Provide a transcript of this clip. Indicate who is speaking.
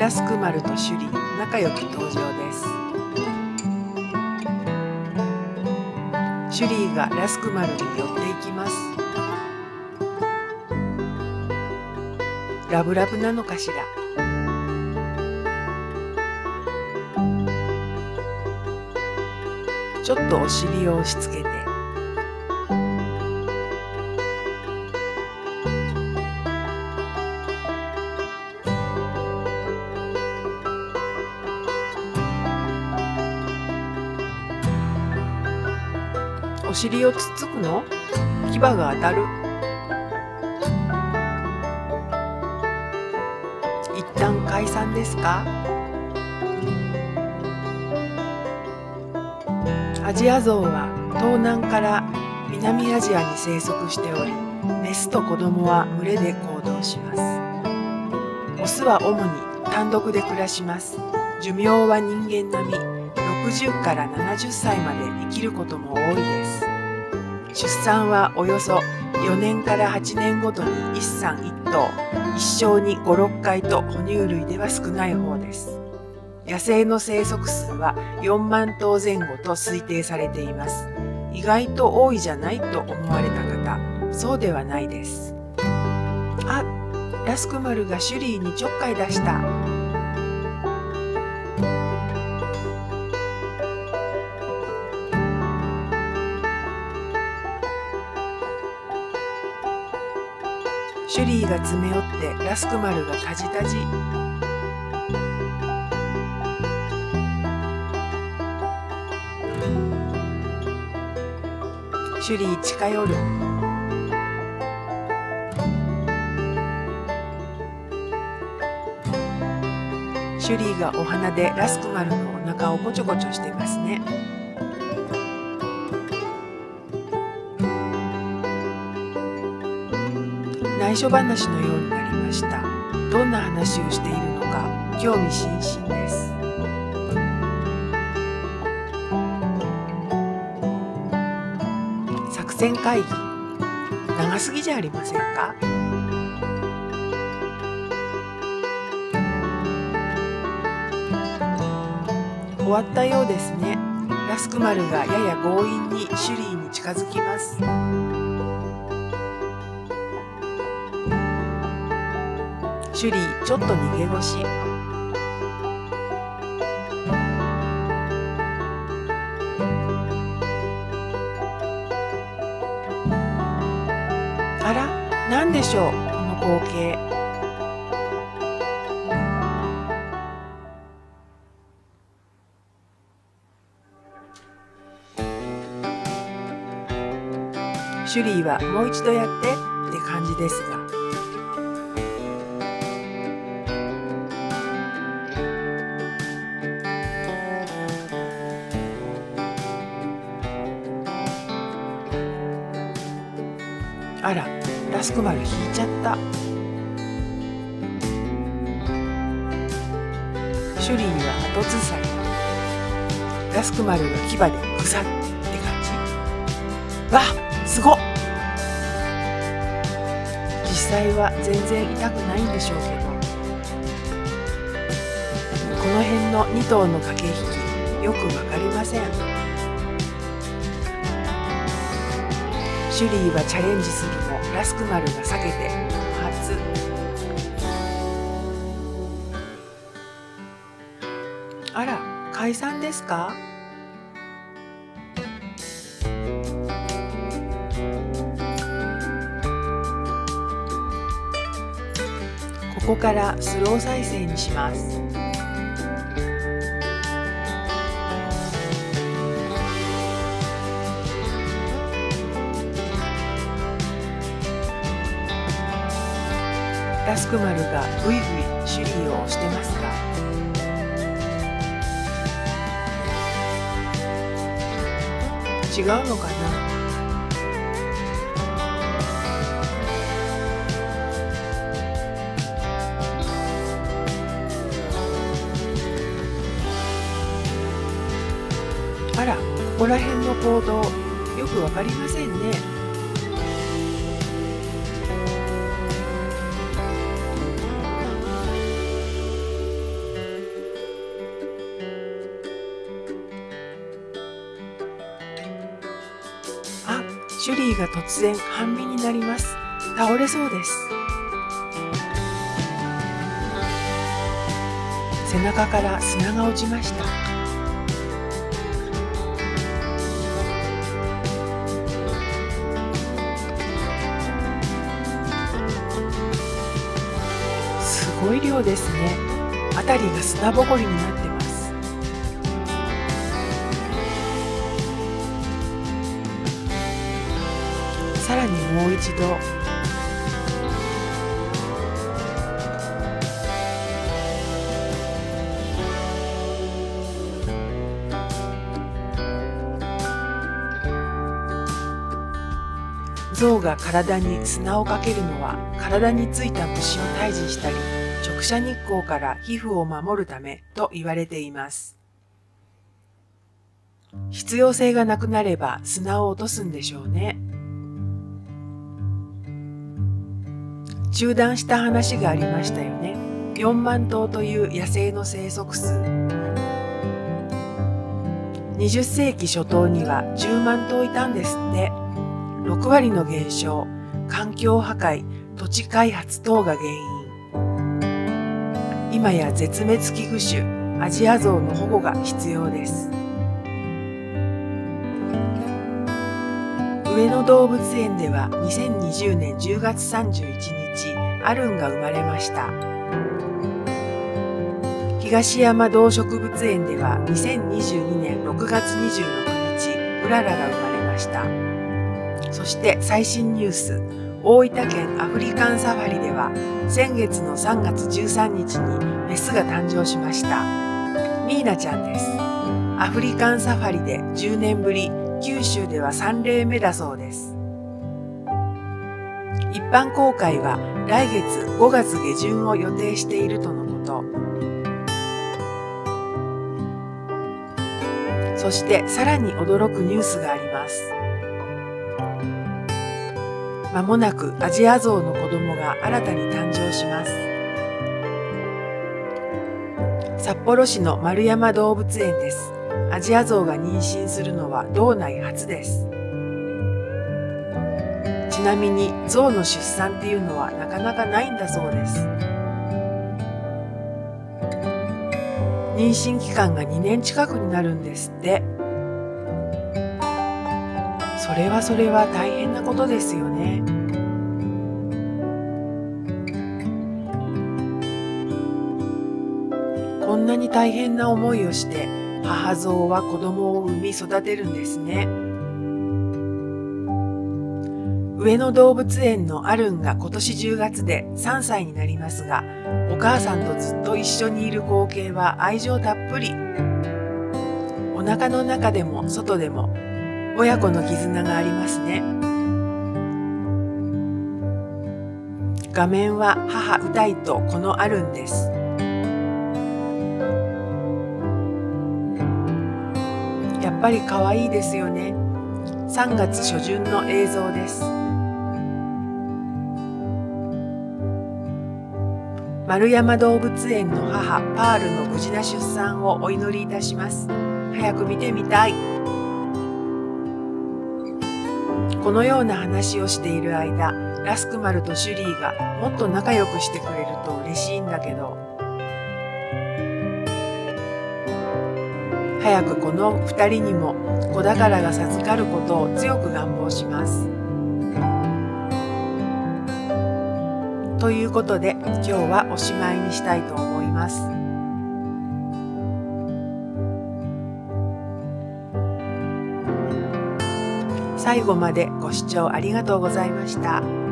Speaker 1: ラスクマルとシュリー仲良く登場です。シュリーがラスクマルに寄っていきます。ラブラブなのかしら。ちょっとお尻を押し付けて、お尻をつっつくの？牙が当たる。一旦解散ですか？アジアゾウは東南から南アジアに生息しており、メスと子供は群れで行動します。オスは主に単独で暮らします。寿命は人間並み、60から70歳まで生きることも多いです。出産はおよそ4年から8年ごとに1産1頭、一生に5、6回と哺乳類では少ない方です。野生の生息数は4万頭前後と推定されています。意外と多いじゃないと思われた方、そうではないです。あ、ラスクマルがシュリーにちょっかい出した。シュリーが詰め寄ってラスクマルがタジタジ。シュリー近寄る。シュリーがお鼻でラスクマルのお腹をこちょこちょしてますね。内緒話のようになりました。どんな話をしているのか興味津々です。作戦会議、長すぎじゃありませんか？終わったようですね。ラスクマルがやや強引にシュリーに近づきます。シュリー、ちょっと逃げ腰。あら、なんでしょう、この光景。シュリーはもう一度やってって感じですが。あら、ラスクマル引いちゃった。シュリーは後ずさり。ラスクマルが牙でグサッって感じ。わっ、すごっ。実際は全然痛くないんでしょうけど、この辺の2頭の駆け引きよくわかりません。シュリーはチャレンジするもラスクマルが避けて不発。あら、解散ですか？ここからスロー再生にします。ラスクマルがぐいぐいシュリーを押してますが、違うのかな。あら、ここら辺の行動よくわかりませんね。 シュリーが突然半身になります。倒れそうです。背中から砂が落ちました。すごい量ですね。辺りが砂ぼこりになってます。さらにもう一度。象が体に砂をかけるのは、体についた虫を退治したり、直射日光から皮膚を守るためと言われています。必要性がなくなれば砂を落とすんでしょうね。中断した話がありましたよね。4万頭という野生の生息数。20世紀初頭には10万頭いたんですって。6割の減少、環境破壊、土地開発等が原因。今や絶滅危惧種、アジアゾウの保護が必要です。上野動物園では2020年10月31日、アルンが生まれました。東山動植物園では2022年6月26日、うららが生まれました。そして最新ニュース、大分県アフリカンサファリでは先月の3月13日にメスが誕生しました。ミーナちゃんです。アフリカンサファリで10年ぶり、九州では3例目だそうです。一般公開は来月5月下旬を予定しているとのこと。そしてさらに驚くニュースがあります。まもなくアジアゾウの子供が新たに誕生します。札幌市の丸山動物園です。アジアゾウが妊娠するのは道内初です。ちなみにゾウの出産っていうのはなかなかないんだそうです。妊娠期間が2年近くになるんですって。それは大変なことですよね。こんなに大変な思いをして母ゾウは子供を産み育てるんですね。上野動物園のアルンが今年10月で3歳になりますが、お母さんとずっと一緒にいる光景は愛情たっぷり。お腹の中でも外でも親子の絆がありますね。画面は母ウタイとこのアルンです。やっぱり可愛いですよね。3月初旬の映像です。丸山動物園の母パールの無事な出産をお祈りいたします。早く見てみたい。このような話をしている間、ラスクマルとシュリーがもっと仲良くしてくれると嬉しいんだけど、早くこの2人にも子宝が授かることを強く願望します。ということで今日はおしまいにしたいと思います。最後までご視聴ありがとうございました。